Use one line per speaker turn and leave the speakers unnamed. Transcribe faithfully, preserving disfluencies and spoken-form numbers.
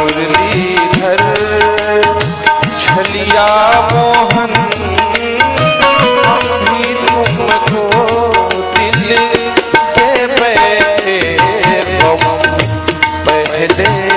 मुरलीधर छलिया मोहन भी तुमको दिल के बैठे पहले